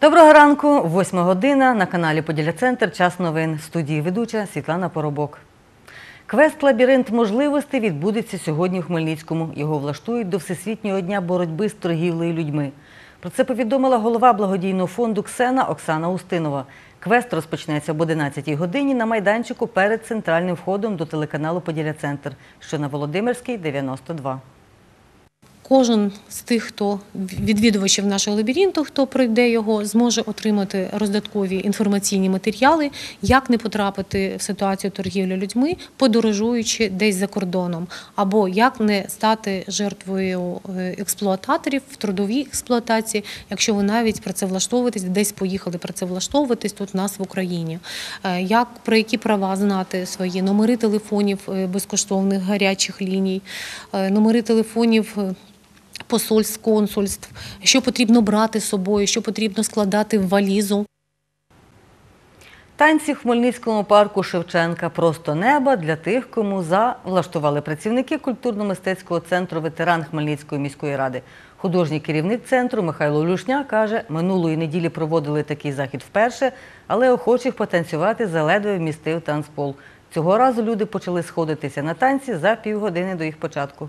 Доброго ранку, 8 година, на каналі Поділля-Центр, час новин. В студії ведуча Світлана Поробок. Квест «Лабіринт можливостей» відбудеться сьогодні у Хмельницькому. Його влаштують до Всесвітнього дня боротьби з торгівлею людьми. Про це повідомила голова благодійного фонду «Ксена» Оксана Устинова. Квест розпочнеться об 11 годині на майданчику перед центральним входом до телеканалу Поділля-Центр, що на Володимирській, 92. Кожен з тих, відвідувачів нашого лабіринту, хто пройде його, зможе отримати роздаткові інформаційні матеріали, як не потрапити в ситуацію торгівлі людьми, подорожуючи десь за кордоном, або як не стати жертвою експлуататорів в трудовій експлуатації, якщо ви навіть працевлаштовуєтесь, десь поїхали працевлаштовуватись тут в нас в Україні. Про які права знати свої, номери телефонів безкоштовних гарячих ліній, номери телефонів посольств, консульств, що потрібно брати з собою, що потрібно складати в валізу. Танці в Хмельницькому парку Шевченка «Просто неба» для тих, кому влаштували працівники культурно-мистецького центру «Ветеран» Хмельницької міської ради. Художній керівник центру Михайло Люшня каже, минулої неділі проводили такий захід вперше, але охочих потанцювати заледве вмістив танцпол. Цього разу люди почали сходитися на танці за півгодини до їх початку.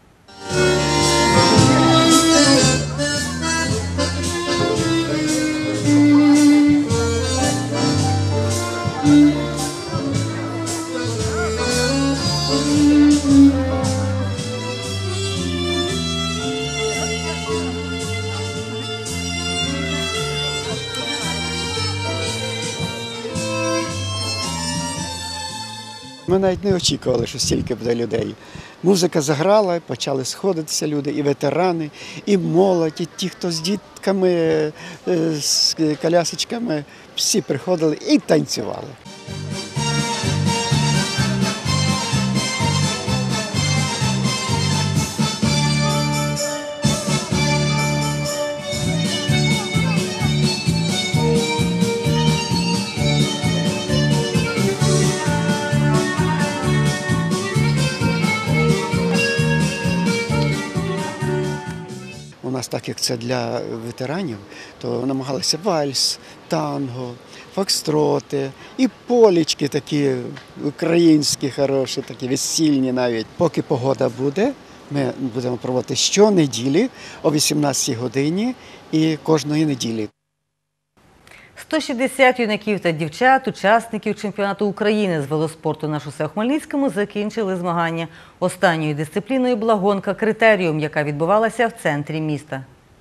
Ми навіть не очікували, що стільки буде людей. Музика заграла, почали сходитися люди, і ветерани, і молодь, і ті, хто з дітками, з колясочками, всі приходили і танцювали. У нас, так як це для ветеранів, то намагалися вальс, танго, фокстроти і полічки такі українські, хороші, такі весільні навіть. Поки погода буде, ми будемо проводити щонеділі о 18 годині і кожної неділі. 160 юнаків та дівчат, учасників чемпіонату України з велоспорту на шосе у Хмельницькому, закінчили змагання. Останньою дисципліною була гонка «Критеріум», яка відбувалася в центрі міста.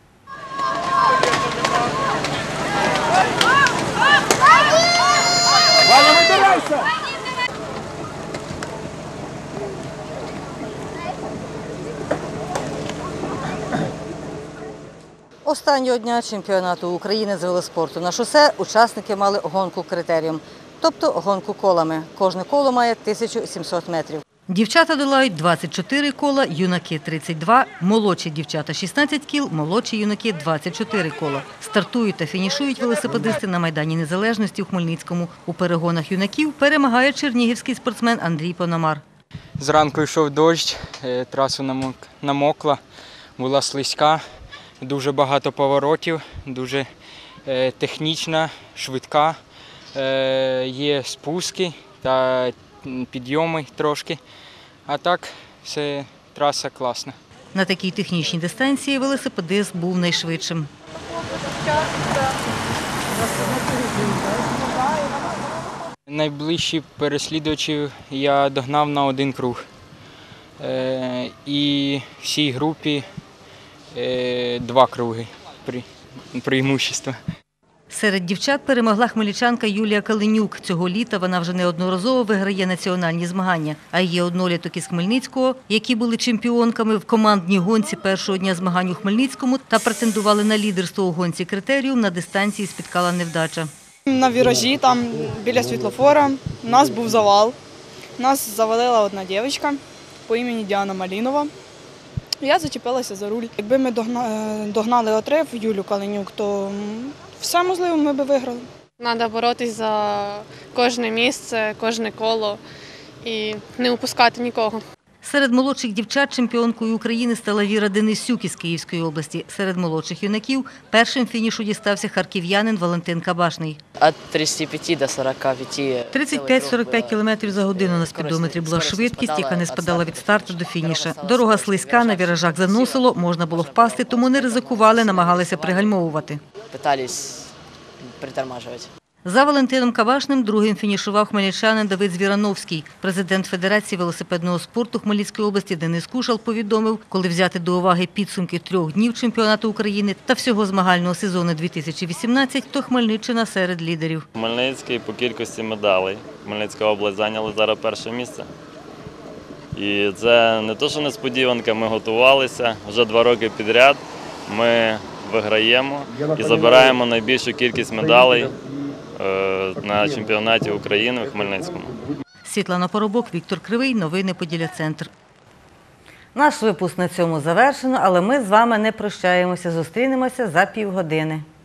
Останнього дня чемпіонату України з велоспорту на шосе учасники мали гонку «Критеріум», тобто гонку колами. Кожне коло має 1700 метрів. Дівчата долають 24 кола, юнаки – 32, молодші дівчата – 16 кіл, молодші юнаки – 24 кола. Стартують та фінішують велосипедисти на Майдані Незалежності у Хмельницькому. У перегонах юнаків перемагає чернігівський спортсмен Андрій Пономар. Зранку йшов дощ, траса намокла, була слизька. Дуже багато поворотів, дуже технічна, швидка, є спуски та підйоми трошки, а так все, траса класна. На такій технічній дистанції велосипедист був найшвидшим. Найближчі переслідувачів я догнав на один круг. І всій групі 2 круги преимущества. Серед дівчат перемогла хмельничанка Юлія Калинюк. Цього літа вона вже неодноразово виграє національні змагання. А є одноліток із Хмельницького, які були чемпіонками в командній гонці першого дня змагань у Хмельницькому та претендували на лідерство у гонці «Критеріум», на дистанції спіткала невдача. На віражі, там біля світлофора, у нас був завал. Нас завалила одна дівчинка по імені Діана Малінова. Я зачепилася за руль. Якби ми догнали отрив Юлю Калинюк, то все можливо ми б виграли. Треба боротися за кожне місце, кожне коло і не упускати нікого. Серед молодших дівчат чемпіонкою України стала Віра Денисюк із Київської області. Серед молодших юнаків першим фінішу дістався харків'янин Валентин Кабашний. От 35 до 45. 35-45 км за годину на спідометрі була швидкість, яка не спадала від старту до фініша. Дорога слизька, на віражах заносило, можна було впасти, тому не ризикували, намагалися пригальмовувати. Пытались притормаживать. За Валентином Кабашним другим фінішував хмельничанин Давид Звірановський. Президент Федерації велосипедного спорту Хмельницької області Денис Кушал повідомив, коли взяти до уваги підсумки 3 днів чемпіонату України та всього змагального сезону 2018, то Хмельниччина серед лідерів. Хмельницький по кількості медалей. Хмельницька область зайняла зараз перше місце. І це не те, що несподіванка, ми готувалися. Вже 2 роки підряд ми виграємо і забираємо найбільшу кількість медалей на чемпіонаті України в Хмельницькому. Світлана Поробок, Віктор Кривий. Новини Поділля Центр. Наш випуск на цьому завершено, але ми з вами не прощаємося. Зустрінемося за півгодини.